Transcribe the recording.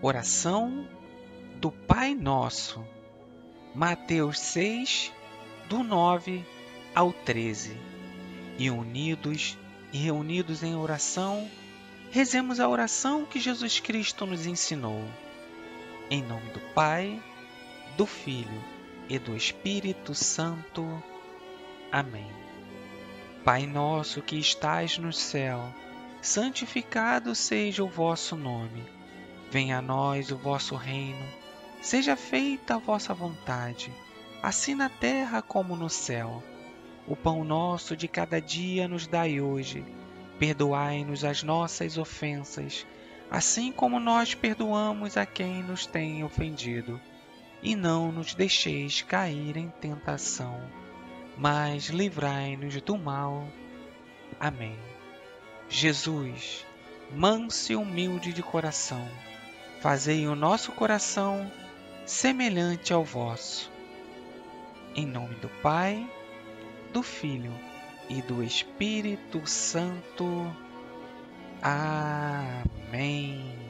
Oração do Pai Nosso. Mateus 6, do 9 ao 13. E reunidos em oração, rezemos a oração que Jesus Cristo nos ensinou. Em nome do Pai, do Filho e do Espírito Santo. Amém. Pai nosso que estais no céu, santificado seja o vosso nome. Venha a nós o vosso reino. Seja feita a vossa vontade, assim na terra como no céu. O pão nosso de cada dia nos dai hoje. Perdoai-nos as nossas ofensas, assim como nós perdoamos a quem nos tem ofendido. E não nos deixeis cair em tentação, mas livrai-nos do mal. Amém. Jesus, manso e humilde de coração, fazei o nosso coração semelhante ao vosso. Em nome do Pai, do Filho e do Espírito Santo. Amém.